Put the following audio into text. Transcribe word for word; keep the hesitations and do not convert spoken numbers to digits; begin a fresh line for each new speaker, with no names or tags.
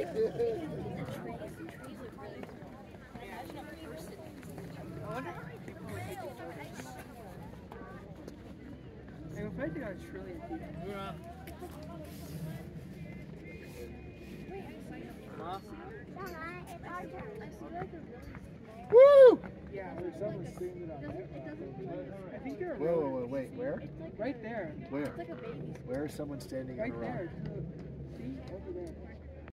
I'm afraid they are trillion people.
Yeah.
Woo!
Yeah, there's someone screaming on that. I think they're
Whoa, whoa, whoa, wait, where?
right there.
Where? Where is someone standing
Right
on a rock?
there. See? Over there.